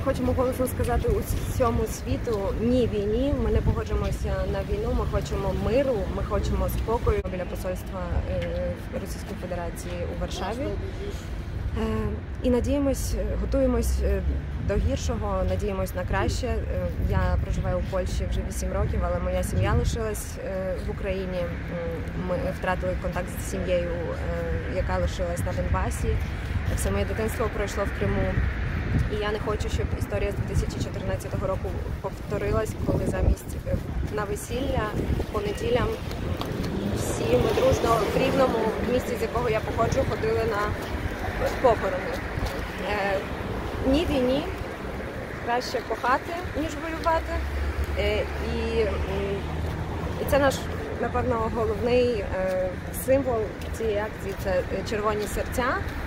хочемо голосно сказати усьому світу ні війні. Ми не погоджуємося на війну, ми хочемо миру, ми хочемо спокою. Біля посольства Російської Федерації у Варшаві. І надіємось, готуємось до гіршого, надіємось на краще. Я проживаю у Польщі вже 8 років, але моя сім'я лишилась в Україні. Ми втратили контакт з сім'єю, яка лишилась на Донбасі. Все моє дитинство пройшло в Криму. І я не хочу, щоб історія з 2014 року повторилась, коли замість на весілля по неділям всі ми дружно в Рівному, в місті, з якого я походжу, ходили на похорони. Ні війні, краще кохати, ніж воювати. І це наш, напевно, головний символ цієї акції – це червоні серця.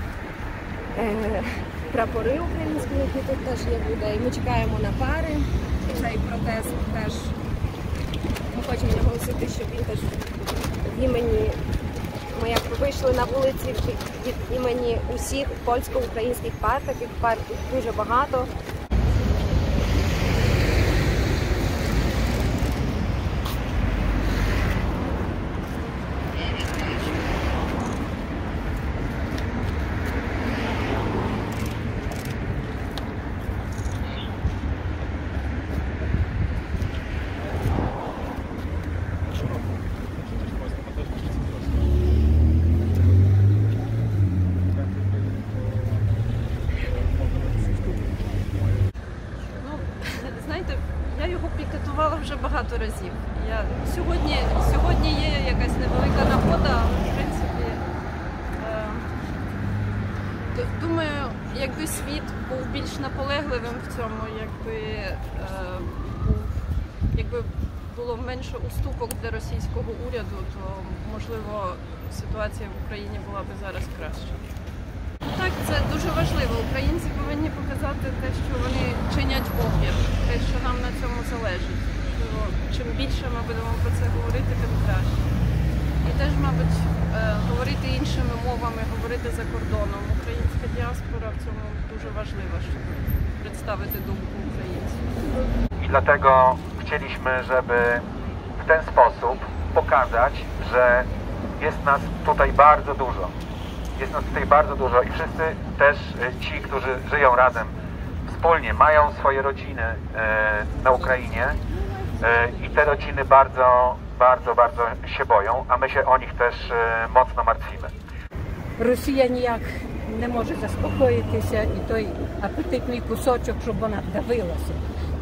Прапори українські, які тут теж є в людей. Ми чекаємо на пари. Цей протест теж ми хочемо наголосити, що він теж в імені, ми як вийшли на вулиці від імені усіх польсько-українських пар, таких пар дуже багато. Знаєте, я його пікетувала вже багато разів. Сьогодні є якась невелика нагода, в принципі, думаю, якби світ був більш наполегливим в цьому, якби було менше уступок для російського уряду, то, можливо, ситуація в Україні була б зараз краща. Так, це дуже важливо. Українці повинні показати те, що вони чинять опір, те, що нам на цьому залежить. Чим більше ми будемо про це говорити, тим краще. І теж, мабуть, говорити іншими мовами, говорити за кордоном. Українська діаспора в цьому дуже важлива, щоб представити думку українців. I dlatego chcieliśmy, żeby w ten sposób pokazać, że jest nas tutaj bardzo dużo. Jest nas tutaj bardzo dużo i wszyscy też ci, którzy żyją razem wspólnie, mają swoje rodziny na Ukrainie i te rodziny bardzo się boją, a my się o nich też mocno martwimy. Росія ніяк не може заспокоїтися, і той апетитний кусочок, щоб вона давилася.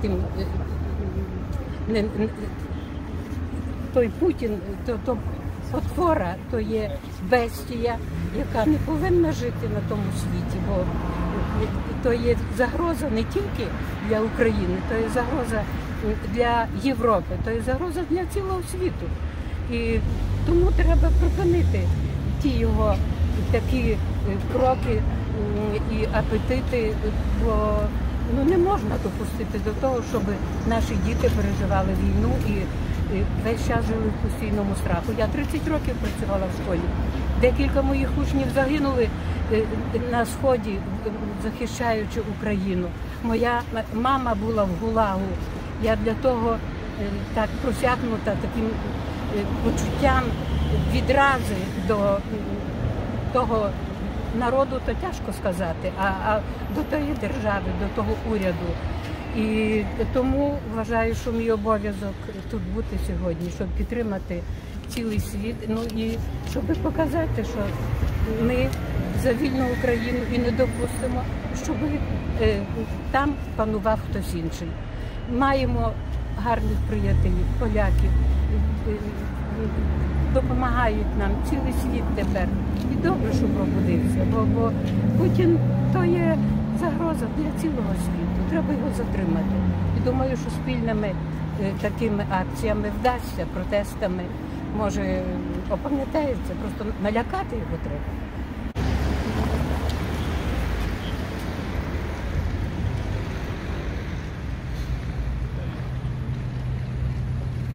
Той Путін, то потвора, то є бестія, яка не повинна жити на тому світі, бо то є загроза не тільки для України, то є загроза для Європи, то є загроза для цілого світу. І тому треба припинити ті його такі кроки і апетити, бо не можна допустити до того, щоб наші діти переживали війну і весь час жили в постійному страху. Я 30 років працювала в школі. Декілька моїх учнів загинули на Сході, захищаючи Україну. Моя мама була в ГУЛАГу. Я для того так просякнута таким почуттям відрази до того народу, то тяжко сказати, а до тої держави, до того уряду. І тому вважаю, що мій обов'язок тут бути сьогодні, щоб підтримати цілий світ, і щоб показати, що ми за вільну Україну і не допустимо, щоб там панував хтось інший. Маємо гарних приятелів, поляків, допомагають нам цілий світ тепер. І добре, що пробудився, бо Путін – то є загроза для цілого світу, треба його затримати. І думаю, що спільними такими акціями вдасться, протестами, може, опам'ятається, просто налякати його треба.